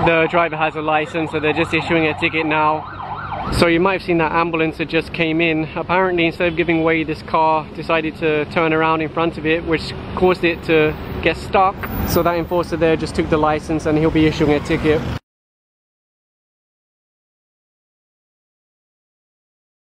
the driver has a license, so they're just issuing a ticket now. So you might have seen that ambulance that just came in. Apparently, instead of giving way, this car decided to turn around in front of it, which caused it to get stuck. So that enforcer there just took the license and he'll be issuing a ticket.